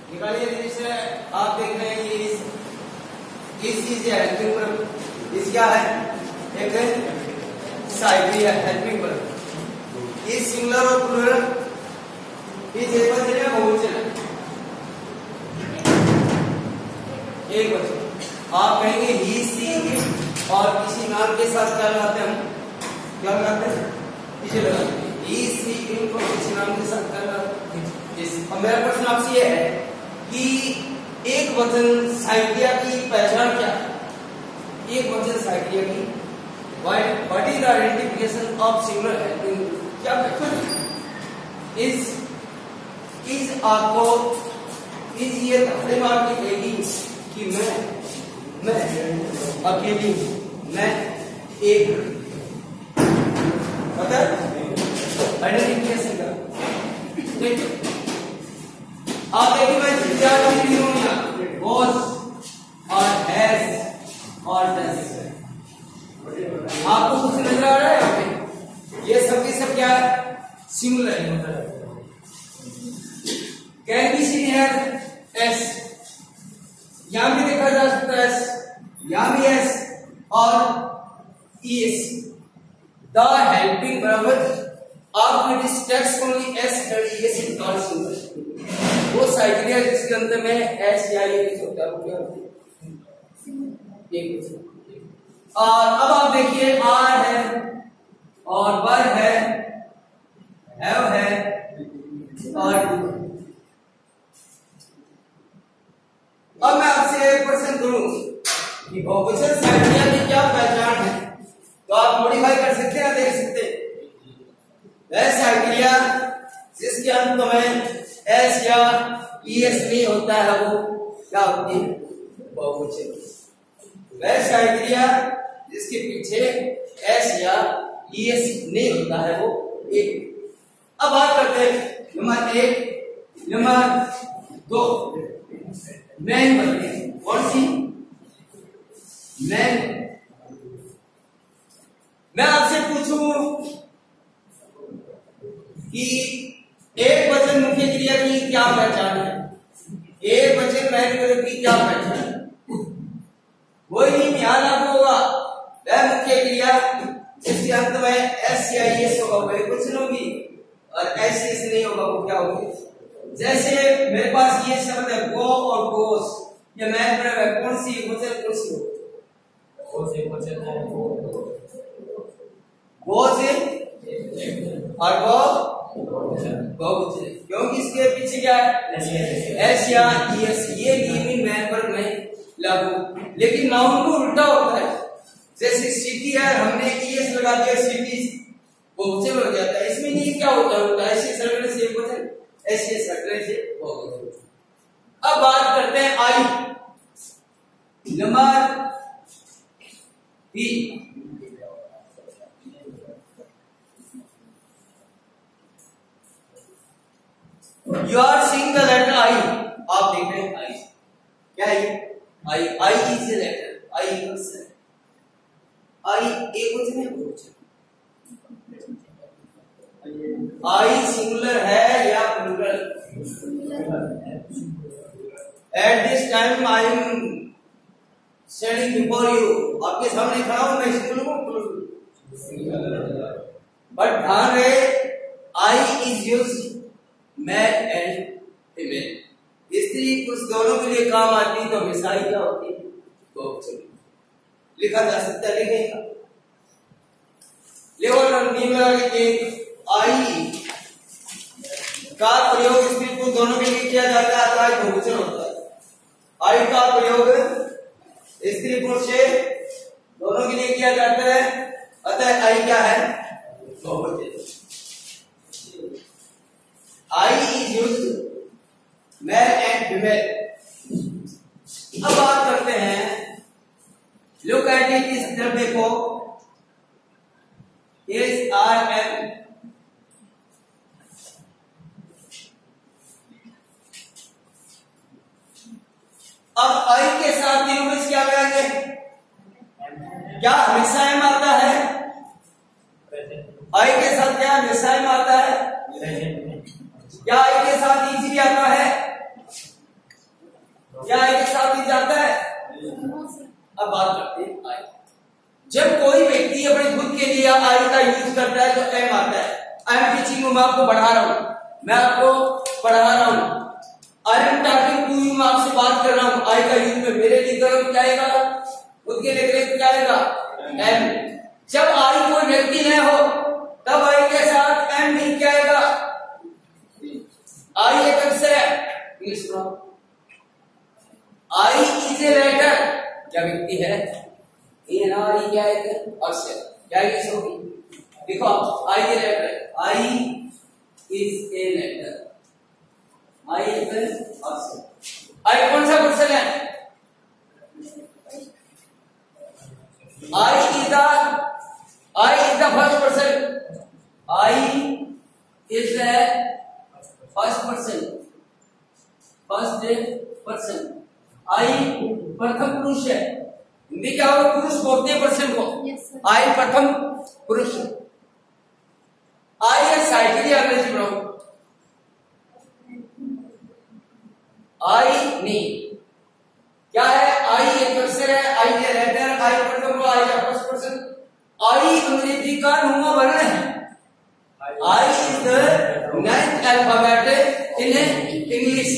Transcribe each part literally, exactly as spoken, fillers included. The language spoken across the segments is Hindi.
निकालिए जैसे आप देख रहे हैं ये इस इस चीज हेल्पिंग वर्ब इस क्या है एक साइक्लिक हेल्पिंग वर्ब इस सिंगुलर और प्लूरल इस एक वचन है बहुवचन एक वचन आप कहेंगे ही सी इट और किसी नाम के साथ क्या लगाते हैं हम क्या लगाते हैं इसे लगाते हैं ही सी इन को किसी नाम के साथ क्या लगाते हैं इस। अब मेरा प्रश्न आपसे यह है कि एक वचन साइक्लिया की पहचान क्या है एक वचन साइक्लिया की what is the identification of singular helping क्या पहचान है इस इस आपको इस ये पहले बार की कहेगी कि मैं मैं अकेली मैं एक पता आइडेंटिफिकेशन का ठीक आप देखिए मैं क्या नहीं हूं यहाँ was और has और does आपको कुछ नजर आ रहा है यहाँ पे ये सब की सब क्या है सिंगुलर है मतलब कैन बी सीन है एस यहां भी देखा जा सकता है एस यहां भी एस और एस द हेल्पिंग बराबर आपको this text only is study is in call singular वो साइक्लिया जिसके अंदर में एस या ये होता है वो क्या होता है एक और अब आप देखिए आर है और वर है हैव है और अब मैं आपसे एक प्रश्न करूं कि बहुवचन साइक्लिया की क्या पहचान है तो आप मॉडिफाई कर सकते हैं देख सकते हैं वह साइक्लिया जिसके अंत में एस या ईएस नहीं होता है वो क्या होती है बहुवचन वह साइक्लिया जिसके पीछे एस या ईएस नहीं होता है वो एक। अब बात करते हैं नंबर एक नंबर दो मैन बनते हैं कौन सी मैन मैं आपसे पूछूं कि एक वचन मुख्य क्रिया की क्या पहचान है एक वचन मैन की क्या पहचान है वही नहीं ध्यान लागू होगा वह मुख्य क्रिया जिसके अंत में एस या एस होगा वही वचन होगी और एस एस नहीं होगा वो क्या होगी जैसे मेरे पास ये शब्द है गो और गोस ये मैन पर है कौन सी वचन कौन सी हो गो से वचन है गो से और गो बहुवचन क्योंकि इसके पीछे क्या है एस या एस ये नियम मैन पर नहीं लागू लेकिन नाउन को उल्टा होता है जैसे सिटी है हमने ईएस लगा दिया सिटी बहुवचन हो जाता है इसमें नहीं क्या होता है ऐसे सरगने से एक वचन ऐसे सरगने से बहुवचन। अब बात करते हैं I number B you are seeing the letter I आप देख रहे हैं आई क्या है I I is a letter I equals I एक वचन है बहुवचन आई सिंगुलर है या plural at this time I am standing before you आपके सामने खड़ा हूं मैं सिंगुलर हूं बट ध्यान रहे I is used man and female स्त्री पुरुष दोनों के लिए काम आती है तो हमेशा ही क्या होती है बहुवचन लिखा जा सकता है लिखेगा लेकिन आई का प्रयोग स्त्री पुरुष दोनों के लिए किया जाता है तो बहुवचन होता है आई का प्रयोग स्त्री पुरुष से दोनों के लिए किया जाता है अतः आई क्या है बहुवचन I is used man and female. अब बात करते हैं लुक एट इट इस तरफ देखो एस आर एम अब आई के साथ यूज क्या करेंगे क्या हमेशा एम आता है आई के साथ क्या हमेशा एम आता है क्या आई के साथ इजी आता है अब बात करते हैं आई। जब कोई व्यक्ति अपने खुद के लिए आई का यूज करता है तो एम आता है। आई एम टीचिंग, मैं आपको पढ़ा रहा हूं, मैं आपको पढ़ा रहा हूं। I am talking to you, मैं आपसे बात कर रहा हूं। आई का यूज में मेरे लिए करो क्या आएगा, खुद के लिए करें क्या आएगा, एम। जब आई कोई व्यक्ति न हो तब आई के साथ एम भी क्या आएगा, आई एक अक्षर है, इंग्लिश में आई इज ए लेटर, क्या व्यक्ति है, ये ना आई क्या है अक्षर, क्या इंग्लिश होगी, देखो I a letter, I is a letter, I is अक्षर। आई कौन सा पर्सन है, I is the I is the first person, I is the first person, first person. I प्रथम पुरुष है, हिंदी क्या होगा, पुरुष बोलते हैं पर्सन को, आई प्रथम पुरुष। आई है साइकिल, अंग्रेजी पढ़ो, आई नी क्या है, आई एक अक्षर है, आई ए लेटर, आई प्रथम, आई है फर्स्ट पर्सन। आई अंग्रेजी का नौवां वर्ण है, I is the ninth alphabet in English.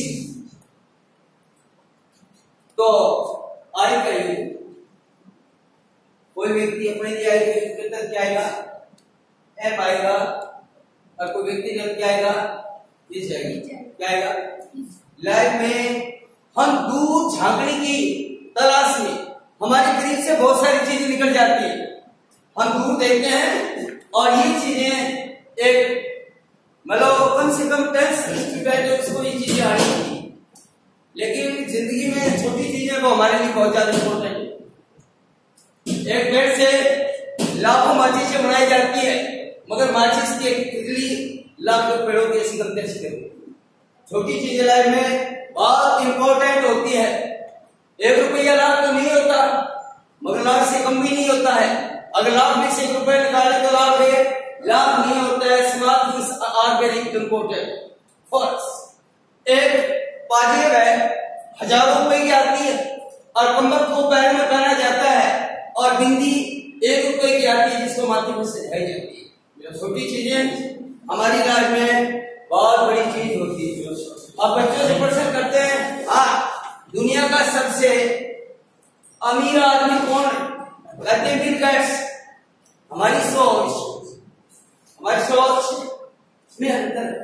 तो आई का यूज कोई व्यक्ति अपने लिए आई के यूज करता क्या आएगा, एम आएगा, और कोई व्यक्ति ने क्या आएगा, इस जाएगी, क्या आएगा। लाइफ में हम दूर झांकने की तलाश में हमारे करीब से बहुत सारी चीजें निकल जाती है, हम दूर देखते हैं और ये चीजें एक मतलब कम से कम टेंस स्टूडेंट उसको ये चीजें आनी चाहिए, लेकिन जिंदगी में छोटी चीजें वो हमारे लिए बहुत ज्यादा इम्पोर्टेंट है। एक पेड़ से लाखों माचिसें बनाई जाती है, मगर माचिस की एक तितली लाखों पेड़ों की ऐसी कंपेयर करती है। छोटी चीजें लाइफ में बहुत इंपॉर्टेंट होती है। एक रुपया लाख तो नहीं होता, मगर लाख से कम भी नहीं होता है। अगर लाख में से एक रुपये निकाले तो लाख है, लाख नहीं होता है। Small things are very important. First, एक पाजेब है, हजारों रुपए की आती है, और कमर को पैर में पहना जाता है, और बिंदी एक रुपए की आती है जिसको माथे पर सजाई जाती है। छोटी चीजें हमारी लाइफ में बहुत बड़ी चीज होती है। अब बच्चों से प्रश्न करते हैं, हाँ दुनिया का सबसे अमीर आदमी कौन है, कहते हैं बिल गेट्स। हमारी सोच हमारी सोच में अंतर है।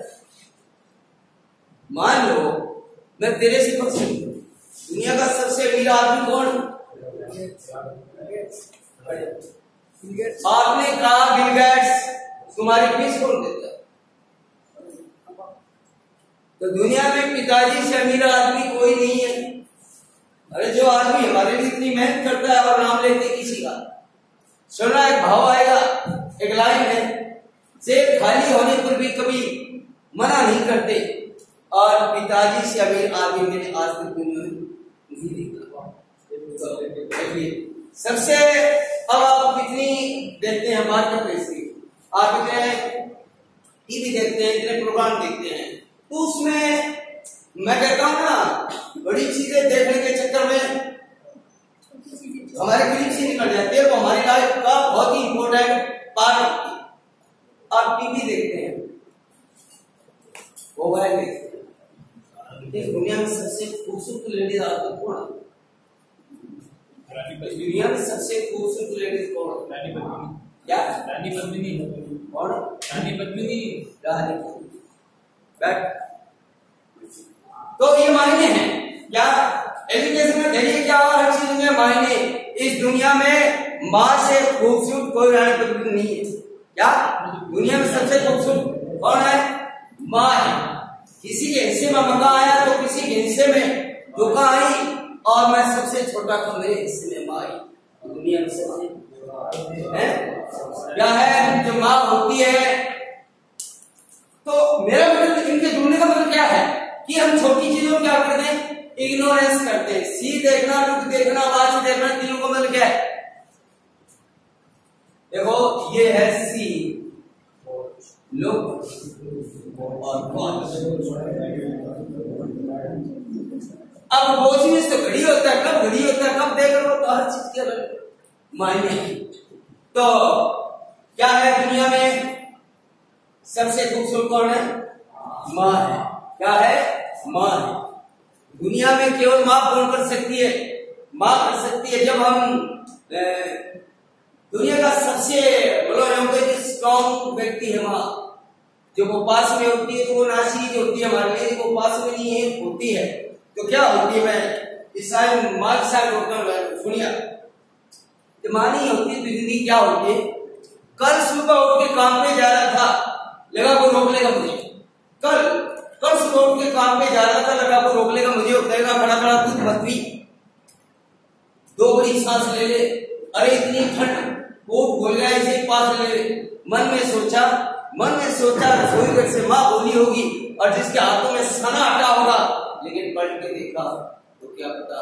मान लो मैं तेरे से प्रश्न करूं, दुनिया का सबसे अमीर आदमी कौन, आपने कहा बिल गेट्स, तुम्हारी फीस कौन देता है? तो दुनिया में पिताजी से अमीर आदमी कोई नहीं है। अरे जो आदमी हमारे लिए इतनी मेहनत करता है और नाम लेते किसी का, सुना एक भाव आएगा, एक लाइन है, जेब खाली होने पर भी कभी मना नहीं करते, और पिताजी से अमीर आदमी मैंने आज तक दुनिया में नहीं देखा। सबसे अब आप कितनी देखते हैं, बात करते हैं, आप इतने टीवी देखते हैं, इतने प्रोग्राम देखते हैं, तो उसमें मैं कहता हूं ना, बड़ी चीजें देखने के चक्कर में हमारे करीब से निकल जाती है, वो हमारी लाइफ का बहुत ही इंपॉर्टेंट पार्ट होती है। आप टीवी देखते हैं, मोबाइल देखते हैं, इस दुनिया में सबसे खूबसूरत लेडीज आपको कौन है? दुनिया में सबसे खूबसूरत लेडीज कौन है? क्या रानी पद्मिनी? कौन? रानी पद्मिनी। रानी बैठ। तो ये मायने हैं क्या एजुकेशन में, देखिए क्या हर चीज में मायने। इस दुनिया में माँ से खूबसूरत कोई रानी पद्मिनी नहीं है। क्या दुनिया में सबसे खूबसूरत कौन है? माँ है। किसी के हिस्से में मक्का आया तो किसी के हिस्से में धोखा आई, और मैं सबसे छोटा था, मेरे हिस्से में माँ आई। दुनिया में सबसे है क्या है, जो माँ होती है। तो मेरा मतलब इनके जुड़ने का मतलब क्या है कि हम छोटी चीजों क्या करते हैं, इग्नोरेंस करते हैं। सी देखना, लुक देखना, आवाज देखना, तीनों को मतलब क्या है? देखो ये है सी, लुक और वॉच। अब वो चीज तो घड़ी होता है, कब घड़ी होता है, कब देख रहे हो, तो हर चीज के अलग मायने। तो क्या है, दुनिया में सबसे खूबसूरत कौन है? माँ है। क्या है? माँ है। दुनिया में केवल माँ कौन कर सकती है? माँ कर सकती है। जब हम दुनिया का सबसे बोलो स्ट्रॉन्ग व्यक्ति है माँ, जो वो पास में होती है तो वो नाशीज होती है हमारे लिए, वो पास में नहीं है होती है तो क्या होती है? मैं इस साल माँ के साथ होता हूँ, सुनिया माँ नहीं होती तो जिंदगी क्या होती है? कल सुबह उठ के काम पे जा रहा था, लगा वो रोक लेगा मुझे। कल कल सुबह उठ के काम पे जा रहा था, लगा वो रोक लेगा मुझे, उठेगा खड़ा खड़ा कुछ बतवी, दो बड़ी सांस ले ले, अरे इतनी ठंड, कोट बोल गया इसे पास ले ले। मन में सोचा मन में सोचा रसोई घर से माँ बोली होगी और जिसके हाथों में सना हटा होगा, लेकिन पलट के देखा तो क्या पता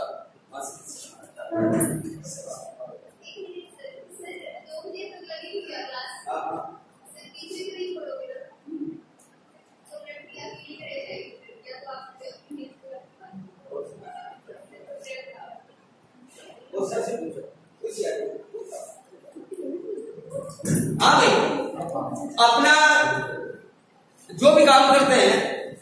आगे अपना जो भी काम करते हैं,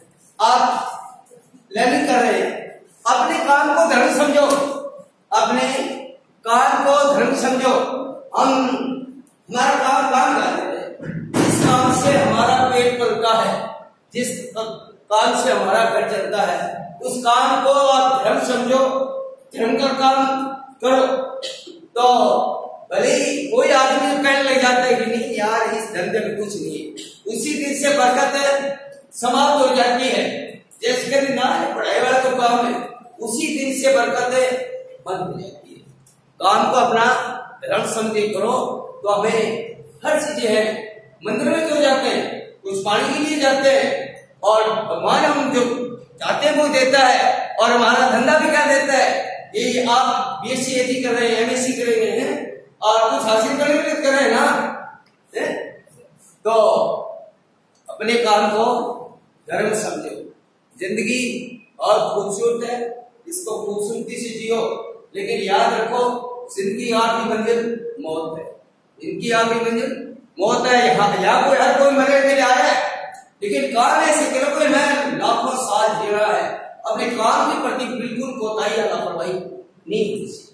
आप लर्निंग कर रहे हैं, अपने काम को धर्म समझो, अपने काम को धर्म समझो। हम हमारा काम काम करते हैं, जिस काम से हमारा पेट पलता है, जिस काम से हमारा घर चलता है, उस काम को आप धर्म समझो, धर्म का काम करो। तो भले कोई आदमी कहने लग जाता है कि नहीं यार इस धंधे में कुछ नहीं है, उसी दिन से बरकत समाप्त हो जाती है। जैसे कहते ना पढ़ाई वाला तो काम है, उसी दिन से बरकत बंद हो जाती है। काम को अपना धर्म समझे करो तो हमें हर चीजें हैं। मंदिर में क्यों जाते हैं? कुछ पानी के लिए जाते हैं, और भगवान हम जो चाहते हैं वो देता है, और हमारा धंधा भी क्या देता है? ये आप बीएससी एटी कर रहे हैं, एमएससी कर रहे हैं और कुछ हासिल करने के लिए कर रहे हैं ना, है? तो अपने काम को धर्म समझो। जिंदगी और खूबसूरत है, इसको खूबसूरती से जियो, लेकिन याद रखो जिंदगी आखिरी मंजिल मौत है। इनकी आखिरी मंजिल मौत है। यहाँ यहाँ कोई हर कोई मरने के लिए आया है, लेकिन काम ऐसे करो कोई मैं लाखों साल जी रहा है, अपने काम के प्रति बिल्कुल कोताही या लापरवाही नहीं होनी चाहिए।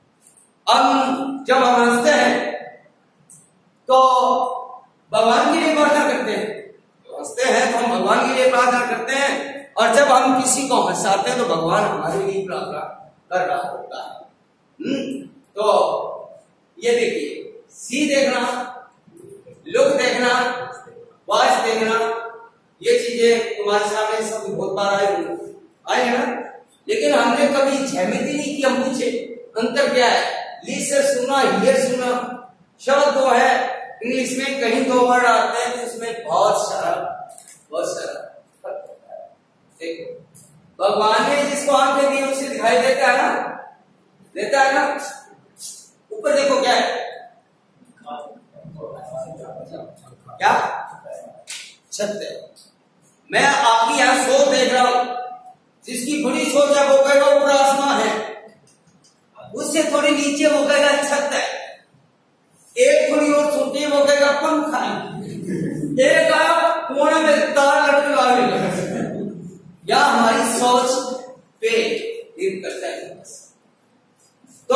हम जब हम हंसते हैं तो भगवान के लिए प्रार्थना करते हैं, हंसते हैं तो हम भगवान के लिए प्रार्थना करते हैं, और जब हम किसी को हंसाते हैं तो भगवान हमारे लिए प्रार्थना कर रहा होता है। हम्म तो ये देखिए, सी देखना, लुक देखना, वॉइस देखना, ये चीजें तुम्हारे सामने सब बहुत बार आए होंगे, आए हैं ना, लेकिन हमने कभी झहमत ही नहीं कि हम पूछे अंतर क्या है। लिसन सुना, हियर सुना, शब्द दो है इंग्लिश में, कहीं दो वर्ड आते हैं तो उसमें बहुत सारा बहुत सारा फर्क होता है। देखो भगवान ने जिसको आंखें दी उसे दिखाई देता है ना, देता है ना। ऊपर देखो क्या है, क्या छत है। मैं आपकी यहां सोच देख रहा हूं, जिसकी बड़ी सोच है वो कहेगा ऊपर आसमान है, उससे थोड़ी नीचे वो कहेगा छत है, एक थोड़ी और छोटी वो कहेगा पंखा है, एक आया कोने में तार लटक लागे। या हमारी सोच पे निर्भर करता है। तो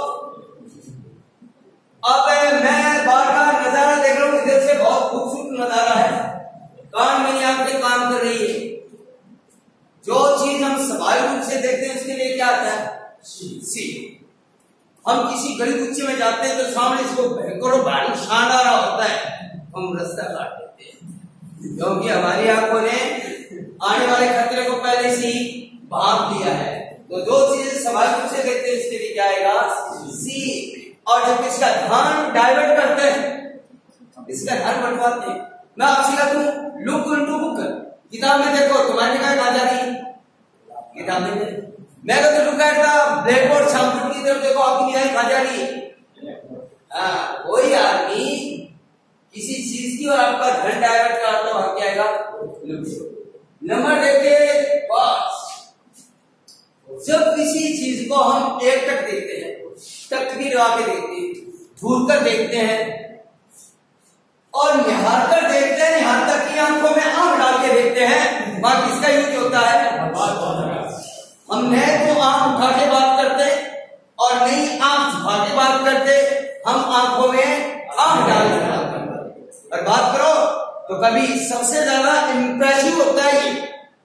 अब मैं बार बार नजारा देख रहा हूं, इधर से बहुत खूबसूरत नजारा है, कान मेरी आंखें काम कर रही है। जो चीज हम स्वाभाविक रूप से देखते हैं उसके लिए क्या आता है? सी। हम किसी गली कुच्चे में जाते हैं तो सामने इसको भयंकर और भारी शानदार होता है, हम रास्ता काट देते हैं, क्योंकि हमारी आंखों ने आने वाले खतरे को पहले से ही भांप लिया है। तो जो चीजें स्वाभाविक रूप से देखते हैं इसके लिए क्या आएगा? सी। और जब इसका ध्यान डाइवर्ट करते हैं, इसका ध्यान बंटवाते हैं। मैं आपसे कहता हूं लुक इनटू बुक, किताब में देखो, तुम्हारी क्या कहा जा रही किताब में। मैं कहता look at the blackboard, शाम की तरफ देखो, आपकी निगाह कहां जा रही है? हाँ, कोई आदमी किसी चीज की और आपका ध्यान डाइवर्ट करता है, वहां क्या आएगा? नंबर देखे बस किसी चीज को हम एक टक देखते हैं, टक भी लगा के देखते हैं, दूर कर देखते हैं और निहार कर देखते हैं, निहार तक की आंखों में आंख डाल के देखते हैं। बात किसका यूज होता है? हम न तो आंख उठा के बात करते और नहीं आंख झुका के बात करते, हम आंखों में आंख डाल के बात करते। और बात करो तो कभी सबसे ज्यादा इंप्रेसिव होता है ये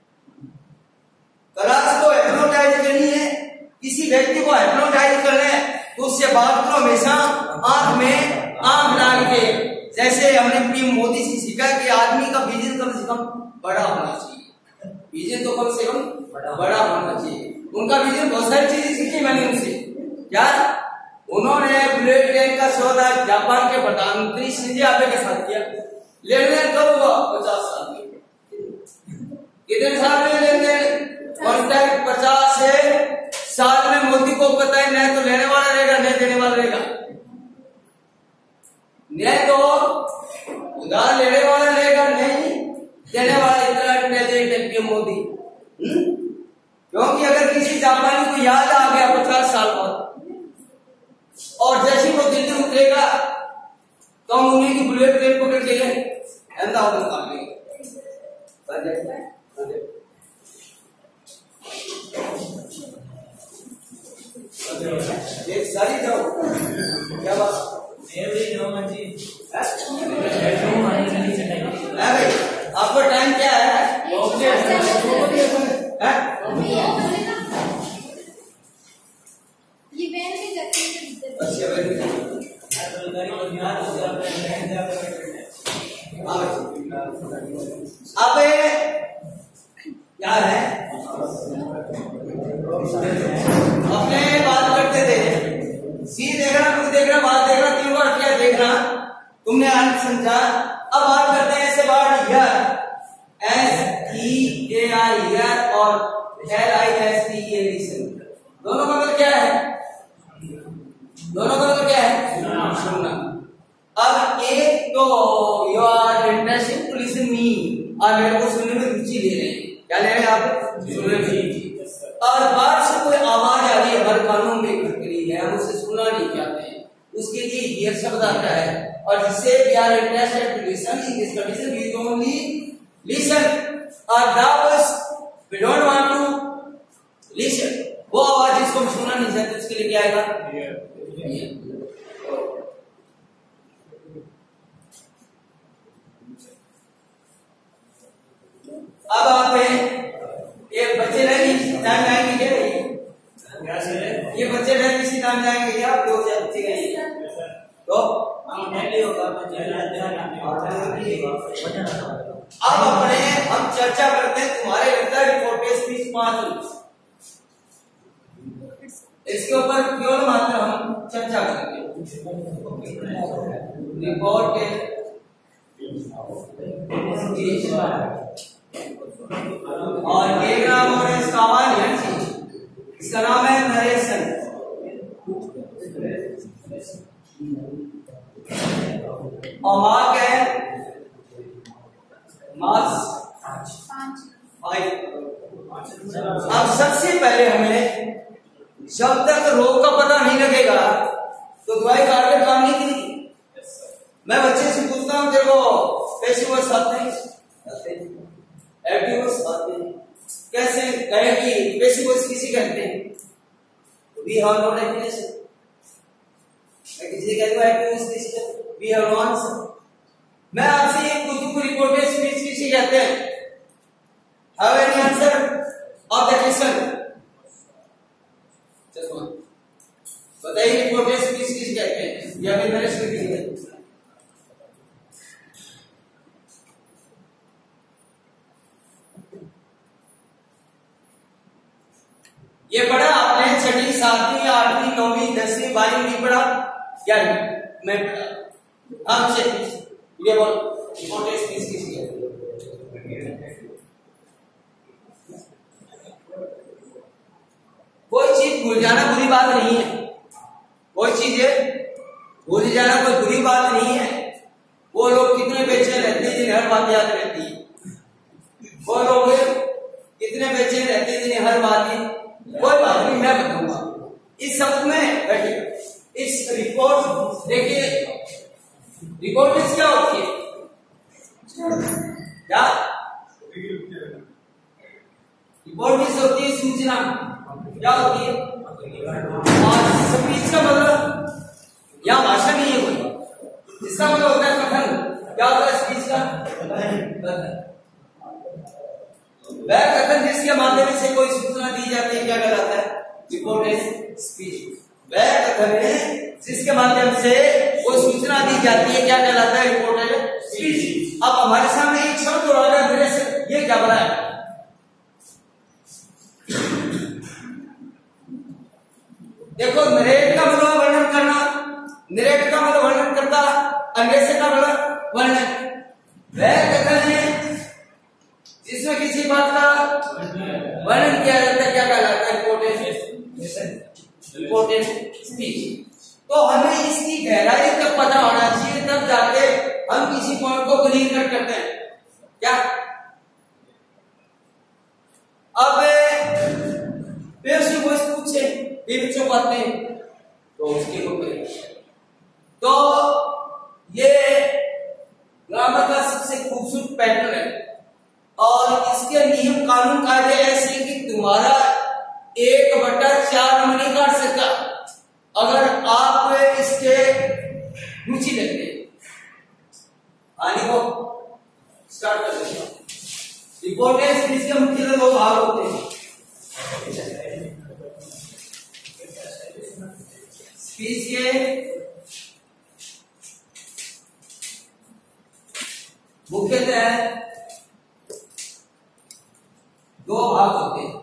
क्लास को हिप्नोटाइज करनी है, किसी व्यक्ति को हिप्नोटाइज करना है तो उससे बात करो हमेशा आंख में आंख डाल के। जैसे हमने पीएम मोदी से सीखा कि आदमी का विजन कम से कम बड़ा होना चाहिए, विजन तो कम से कम बड़ा होना चाहिए। उनका विजन बहुत सारी चीजें सीखी मैंने उनसे। क्या उन्होंने बुलेट ट्रेन का सौदा जापान के प्रधानमंत्री शिंजो आबे के साथ किया। लेन देन कब हुआ? पचास साल में। कितने साल में लेन देन? कॉन्ट्रैक्ट पचास है साल में। मोदी को पता है न तो लेने वाला रहेगा न देने वाला रहेगा, न तो उधार लेने वाला रहेगा नहीं देने वाला। इतना इंटेलिजेंट है पीएम मोदी। क्योंकि अगर किसी जापानी को याद आ गया पचास साल बाद और जैसे वो दिल्ली उतरेगा तो हम उन्हीं की बुलेट ट्रेन पकड़ के अहमदाबाद काम लेंगे। एक सारी जाओ क्या बात भाई, आपका टाइम क्या है? अब क्या है अपने बात करते थे, सी देखना, कुछ देखना, बात देखना, तीन बार क्या देखना तुमने अंत समझा। अब बात करते हैं ऐसे बात hear, S E A R hear और L I S T A listen. दोनों का मतलब क्या है? दोनों का मतलब क्या है? सुनना। अब एक तो you are interested to listen me, और मेरे को सुनने में रुचि ले रहे हैं। क्या ले रहे हैं आप? सुनने में। और बाहर से कोई आवाज आ रही है, हर कानों में खटकरी है, हम उसे सुनना नहीं चाहते हैं, उसके लिए हियर शब्द आता है। और जिससे we are interested to listen in this condition we only listen, और that we don't want to listen, वो आवाज जिसको हम सुनना नहीं चाहते उसके लिए क्या आएगा? अब आप ये बच्चे नहीं टाइम जाएंगे क्या? ये बच्चे नहीं किसी टाइम जाएंगे क्या? आप दो हजार बच्चे गए तो अब अपने हम चर्चा करते हैं। तुम्हारे लगता है रिपोर्ट स्पीच पांच, इसके ऊपर केवल मात्र हम चर्चा करेंगे। रिपोर्ट और एक नाम और इसका आवाज, इसका नाम है नरेशन। और मार्क है मार्क्स फाइव। अब सबसे पहले हमें जब तक रोग का पता नहीं लगेगा तो दवाई कारगर काम नहीं करेगी। मैं बच्चे से पूछता हूँ तेरे को पेशिवर्स आते हैं, एक्टिवर्स आते हैं, कैसे कहेगी पेशिवर्स किसी कहते हैं? We have no definition. मैं किसी कहता हूँ एक्टिवर्स किसी वी हैव नो आंसर। मैं आपसे एक पूछूं रिपोर्ट स्पीच किसी कहते हैं? Have any answer of the question? बताइए रिपोर्ट स्पीच किसी कहते हैं या फिर मैंने स्पीच कहते हैं? ये पढ़ा आपने छठी, सातवीं, आठवीं, नौवीं, दसवीं, बारहवीं नहीं पढ़ा? क्या मैं पढ़ा? हम से ये बोल रिपोर्ट स्पीच किसी कहते हैं? कोई चीज भूल जाना बुरी बात नहीं है, कोई चीज भूल जाना कोई बुरी बात नहीं है। वो लोग कितने बेचैन रहते हैं जिन्हें हर बात याद रहती है, वो लोग कितने बेचैन रहते हैं जिन्हें हर बात, कोई बात नहीं, मैं इस शब्द में बैठिए, इस रिपोर्ट देखिए, रिपोर्ट क्या होती है? क्या रिपोर्ट किस होती है? सूचना। क्या होती है? और स्पीच का मतलब या भाषा नहीं है कोई, इसका मतलब होता है कथन। क्या होता है स्पीच का? कथन। वह कथन जिसके माध्यम से कोई सूचना दी जाती है क्या कहलाता है? Report is speech. वह कथन है जिसके माध्यम से कोई सूचना दी जाती है क्या कहलाता है? Report is speech. अब हमारे सामने एक शब्द और आ मेरे से, ये क्या बना है? देखो, नरेट का मतलब वर्णन करना, नरेट का मतलब वर्णन करता, अंग्रेजी का मतलब वर्णन। वह कथन है जिसमें किसी बात का वर्णन किया जाता है क्या कहलाता है? Reported speech. तो हमें इसकी गहराई तक पता होना चाहिए, तब जाके हम किसी पॉइंट को क्लियर कट करते हैं। क्या अब फिर से कोई पूछे फिर बच्चों बातें हैं तो उसकी को करें। तो ये ग्रामर का सबसे खूबसूरत पैटर्न है और इसके नियम कानून कायदे ऐसे कि तुम्हारा एक बटा चार नंबर नहीं काट सकता अगर आप इसके रुचि लगते। आने को स्टार्ट कर देते हैं। रिपोर्टेड स्पीच के मुख्य दो भाग होते हैं। स्पीच के मुख्यतः दो भाग होते हैं।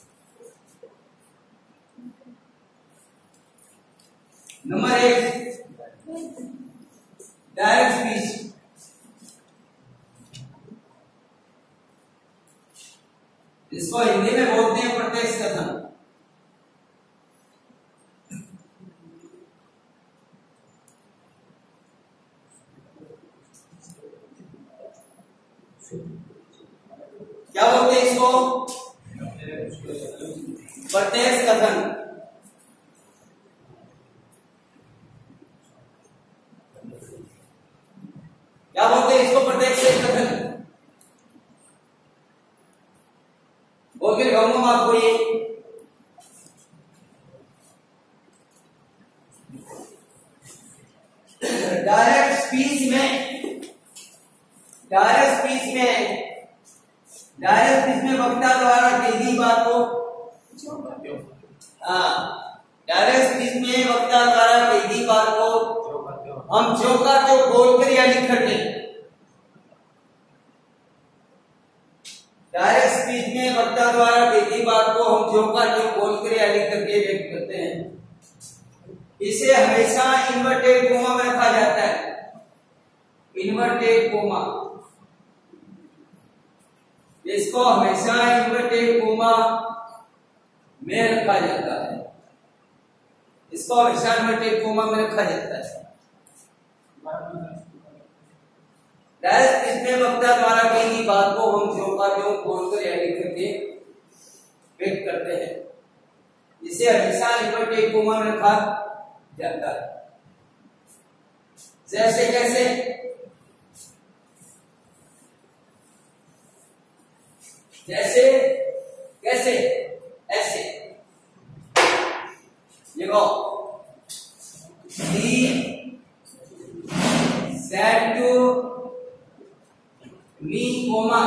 नंबर एक डायरेक्ट स्पीच। इसको हिंदी में बोलते हैं प्रत्यक्ष कथन। क्या बोलते हैं इसको? प्रत्यक्ष कथन। क्या बोलते हैं इसको? प्रत्यक्ष कथन। बोल के कहूंगा आपको ये डायरेक्ट स्पीच में, डायरेक्ट स्पीच में डायरेक्ट स्पीच में वक्ता द्वारा कही गई बात को, हाँ, डायरेक्ट स्पीच में वक्ता द्वारा कही गई बात को हम जो का जो बोलकर या लिख करके, डायरेक्ट स्पीच में वक्ता द्वारा कही गई बात को हम जो का जो बोलकर या लिख करके व्यक्त करते हैं। इसे हमेशा इन्वर्टेड कोमा में रखा जाता है। इन्वर्टेड कोमा, इसको हमेशा इन्वर्टेड कोमा में रखा जाता है। इसको हमेशा इन्वर्टेड कोमा में रखा जाता है। डायरेक्ट इसमें वक्ता द्वारा कही गई बात को हम जो का जो बोलकर या लिख करके व्यक्त करते हैं। इसे हमेशा इन्वर्टेड कोमा में रखा जाता है। जैसे कैसे? जैसे कैसे? ऐसे देखो, he said to me, comma,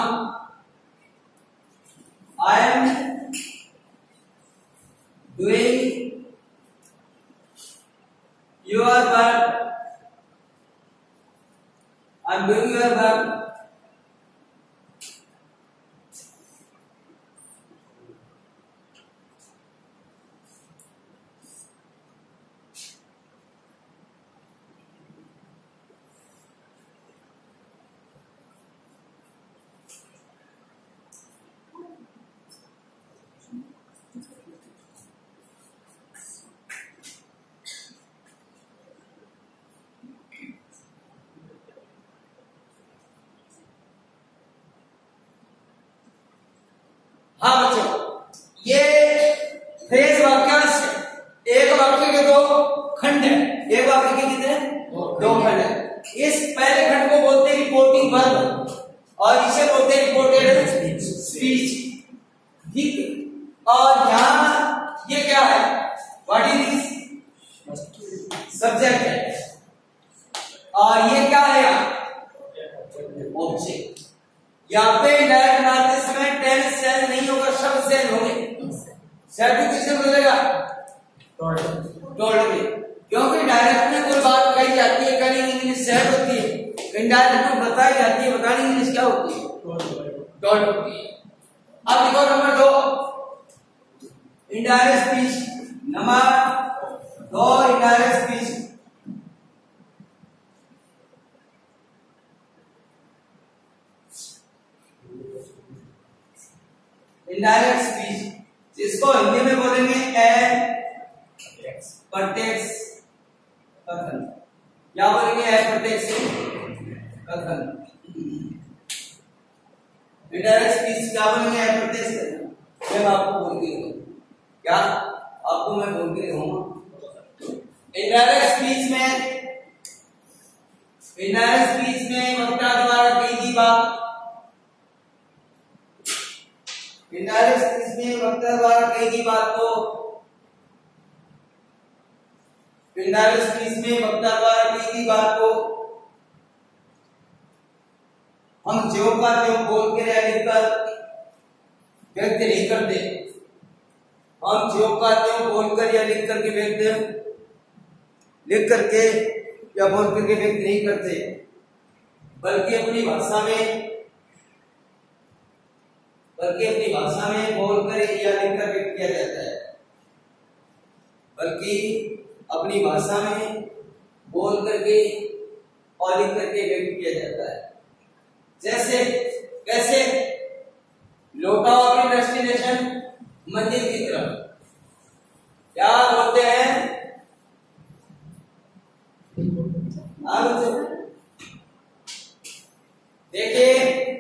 I am doing your work. I am doing your work. हाँ बच्चों, ये फ्रेज वाक्यांश एक और यहाँ ये क्या है, व्हाट इज दिस, सब्जेक्ट है, और ये क्या है यहाँ, ऑब्जेक्ट। यहाँ पे डायरेक्ट बनाते समय टेन सेल नहीं होगा, शब्द सेल होंगे। सेल भी किससे बदलेगा, डॉट में, क्योंकि डायरेक्ट में कोई बात कही जाती है, कहीं इंग्लिश सेल होती है, इनडायरेक्ट में बताई जाती है, बतानी इंग्लिश क्या होती है, डॉट होती है। अब देखो नंबर दो, इनडायरेक्ट स्पीच। नंबर दो, इनडायरेक्ट स्पीच। इनडायरेक्ट स्पीच जिसको हिंदी में बोलेंगे अप्रत्यक्ष कथन, क्या बोलेंगे, अप्रत्यक्ष कथन। इनडायरेक्ट स्पीच क्या बोलेंगे, अप्रत्यक्ष कथन। मैं आपको बोल के दूंगा, क्या आपको मैं बोल के दूंगा। इनडायरेक्ट स्पीच में, इनडायरेक्ट स्पीच में वक्ता द्वारा कही गई बात, इनडायरेक्ट स्पीच में वक्ता द्वारा कही गई बात को, इनडायरेक्ट स्पीच में वक्ता द्वारा कही गई बात को हम ज्यों का त्यों बोल कर या लिखकर व्यक्त नहीं करते। हम ज्यों का त्यों बोलकर या लिख करके व्यक्त, लिख करके या बोल करके व्यक्त नहीं करते, बल्कि अपनी भाषा में, बल्कि अपनी भाषा में बोलकर या लिखकर व्यक्त किया जाता है, बल्कि अपनी भाषा में बोल करके और लिख करके व्यक्त किया जाता है। जैसे कैसे, लौटा अपनी डेस्टिनेशन मंदिर की तरफ, क्या बोलते हैं, देखिए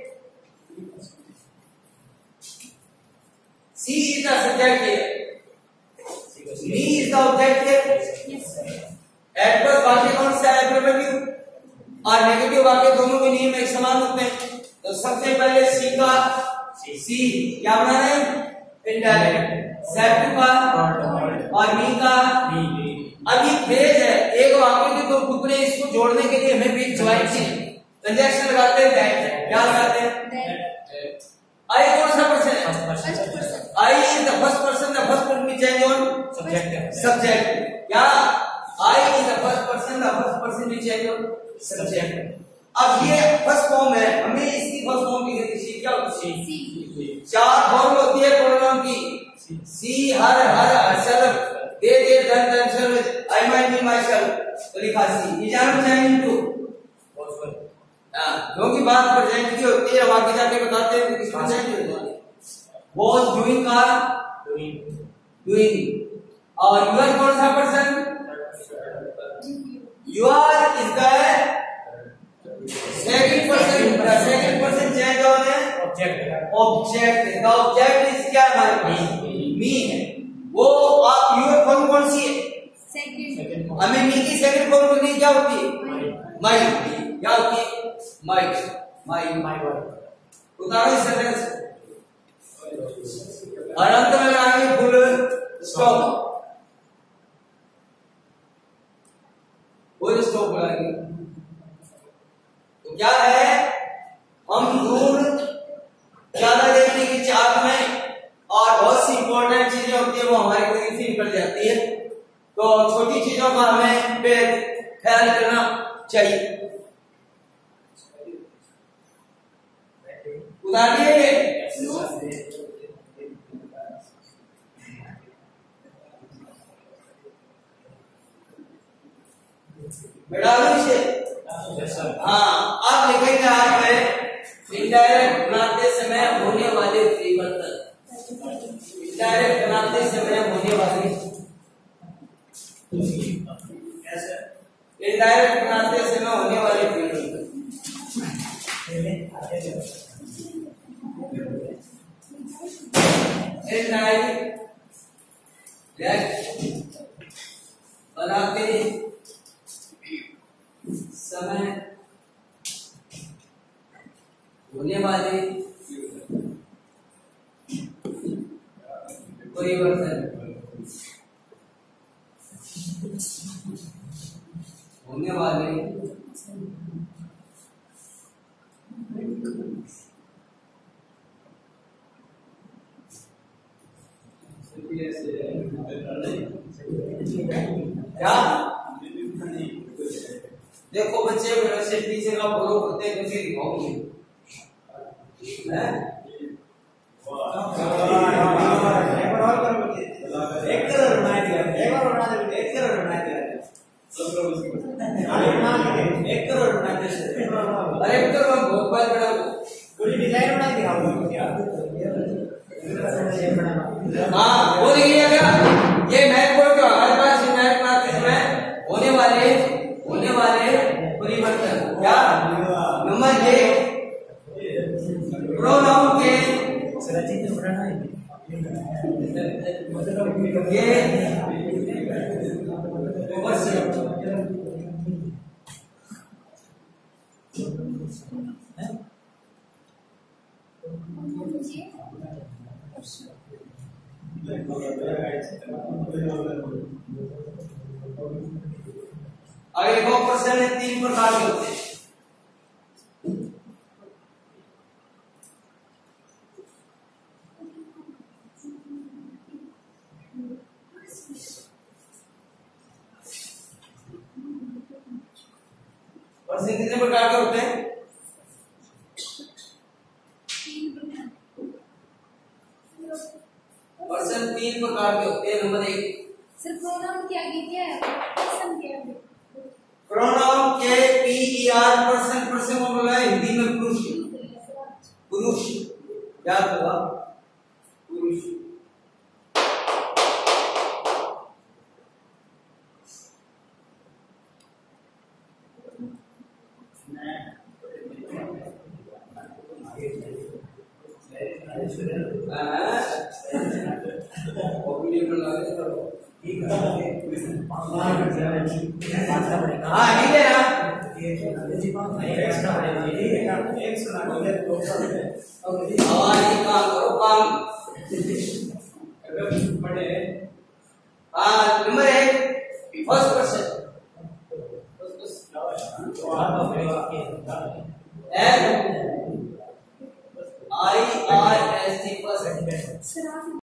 C is the subject here, me is the object here, adverse वाक्य कौन सा है, एफर्मेटिव और नेगेटिव वाक्य दोनों के नियम एक समान होते हैं। तो सबसे पहले सी का, सी क्या बना रहे हैं, इनडायरेक्ट, सेट का और मी का। अब ये फ्रेज है, एक वाक्य के दो टुकड़े, इसको जोड़ने के लिए हमें बीच ज्वाइन चाहिए, कंजक्शन लगाते हैं, दैट, क्या लगाते हैं, आई कौन सा पर्सन है, I is the first person, the first person which change on subject, subject, क्या I is the first person, the first person which change on subject. अब ये फर्स्ट फॉर्म है, हमें इसकी फर्स्ट फॉर्म की गति क्या होती है, चार फॉर्म होती है प्रोनाउन की, सी हर हर हर्षल, दे दे धन धन सर्व, I might be myself, तो लिखा सी। ये जानना चाहिए टू, क्योंकि बात प्रेजेंट की होती है, आगे जाके बताते हैं कि किस प्रेजेंट की होती है। वॉज डूइंग का डूइंग, और यूर कौन सा पर्सन, your is the second person, the second person change on है object, object, the object is क्या हमारे पास, मी है। वो आप यूर फॉर्म कौन सी है, सेकंड, हमें मी की सेकंड फॉर्म को नहीं क्या होती है, माई, क्या होती है, माई, माई, माई वर्ड। उदाहरण सेंटेंस और अंत में लगाएंगे फुल स्टॉप, फुल स्टॉप लगाएंगे। तो क्या है, हम दूर ज्यादा देखने की चाहत में और बहुत सी इंपॉर्टेंट चीजें होती है वो हमारी वजह से निकल जाती है, तो छोटी चीजों का हमें पे ख्याल करना चाहिए। उदाहरण से हाँ, आप लिखेंगे आप इनडायरेक्ट बनाते समय होने वाले परिवर्तन, इनडायरेक्ट बनाते समय होने वाले, इनडायरेक्ट बनाते समय होने वाले परिवर्तन। इनडायरेक्ट बनाते समय होने वाले परिवर्तन होने वाले क्या देखो बच्चे वैसे टीचर का फॉलो करते हैं कैसे दिखाओगे हैं एक करोड़ बना दिया एक करोड़ बना दिया एक करोड़ बना दिया एक करोड़ बना दिया अरे एक करोड़ बहुत बार बड़ा पूरी डिजाइन बना दिखाओगे क्या हाँ वो देखिए क्या ये मैथ बोर्ड का हमारे पास मैथ क्लासेस में होने वाले होने वाले परिवर्तन क्या नंबर एक प्रोनाउन के ये आगे दो पर्सन है तीन प्रकार के होते हैं पर्सन कितने प्रकार के होते हैं पर्सन तीन प्रकार के होते हैं नंबर एक सर प्रोनाउन क्या क्या है पर्सन क्या है प्रोनाउन के P E R person person को बोला है हिंदी में पुरुष पुरुष क्या होगा पुरुष हाँ नहीं दे रहा हमारी काम करो काम हाँ नंबर एक फर्स्ट क्वेश्चन